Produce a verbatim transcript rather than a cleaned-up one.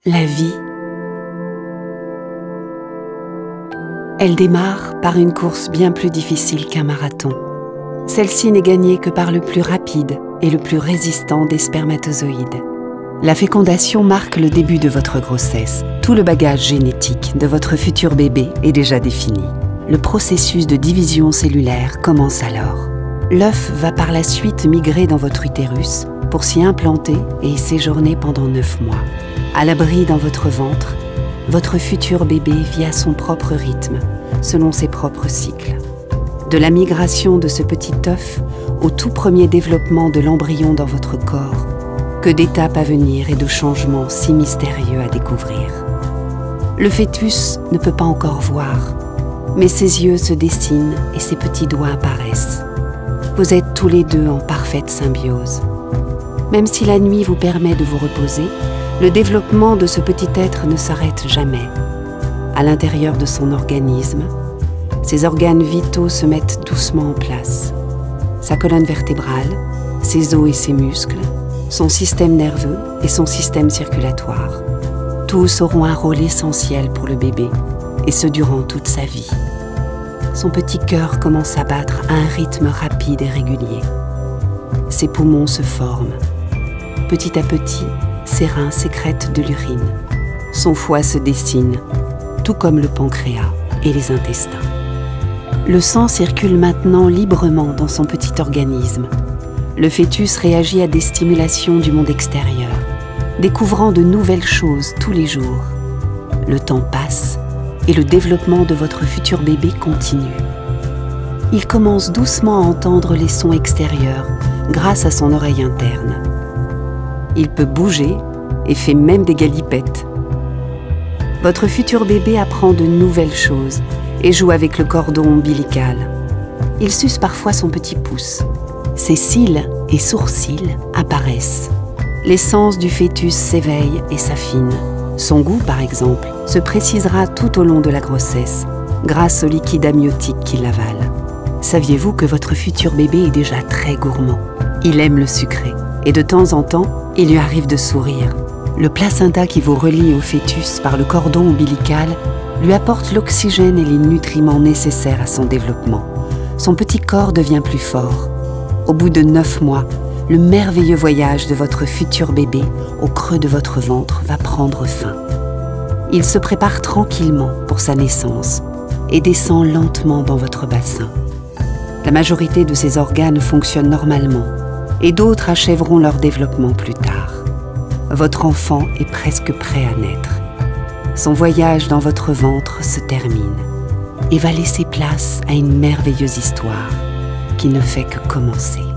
La vie, elle démarre par une course bien plus difficile qu'un marathon. Celle-ci n'est gagnée que par le plus rapide et le plus résistant des spermatozoïdes. La fécondation marque le début de votre grossesse. Tout le bagage génétique de votre futur bébé est déjà défini. Le processus de division cellulaire commence alors. L'œuf va par la suite migrer dans votre utérus pour s'y implanter et y séjourner pendant neuf mois. À l'abri dans votre ventre, votre futur bébé vit à son propre rythme, selon ses propres cycles. De la migration de ce petit œuf au tout premier développement de l'embryon dans votre corps, que d'étapes à venir et de changements si mystérieux à découvrir. Le fœtus ne peut pas encore voir, mais ses yeux se dessinent et ses petits doigts apparaissent. Vous êtes tous les deux en parfaite symbiose. Même si la nuit vous permet de vous reposer, le développement de ce petit être ne s'arrête jamais. À l'intérieur de son organisme, ses organes vitaux se mettent doucement en place. Sa colonne vertébrale, ses os et ses muscles, son système nerveux et son système circulatoire. Tous auront un rôle essentiel pour le bébé, et ce durant toute sa vie. Son petit cœur commence à battre à un rythme rapide et régulier. Ses poumons se forment. Petit à petit, ses reins sécrètent de l'urine. Son foie se dessine, tout comme le pancréas et les intestins. Le sang circule maintenant librement dans son petit organisme. Le fœtus réagit à des stimulations du monde extérieur, découvrant de nouvelles choses tous les jours. Le temps passe et le développement de votre futur bébé continue. Il commence doucement à entendre les sons extérieurs grâce à son oreille interne. Il peut bouger et fait même des galipettes. Votre futur bébé apprend de nouvelles choses et joue avec le cordon ombilical. Il suce parfois son petit pouce. Ses cils et sourcils apparaissent. L'essence du fœtus s'éveille et s'affine. Son goût, par exemple, se précisera tout au long de la grossesse, grâce au liquide amniotique qu'il avale. Saviez-vous que votre futur bébé est déjà très gourmand? Il aime le sucré, et de temps en temps, il lui arrive de sourire. Le placenta qui vous relie au fœtus par le cordon ombilical lui apporte l'oxygène et les nutriments nécessaires à son développement. Son petit corps devient plus fort. Au bout de neuf mois, le merveilleux voyage de votre futur bébé au creux de votre ventre va prendre fin. Il se prépare tranquillement pour sa naissance et descend lentement dans votre bassin. La majorité de ses organes fonctionnent normalement et d'autres achèveront leur développement plus tard. Votre enfant est presque prêt à naître. Son voyage dans votre ventre se termine et va laisser place à une merveilleuse histoire qui ne fait que commencer.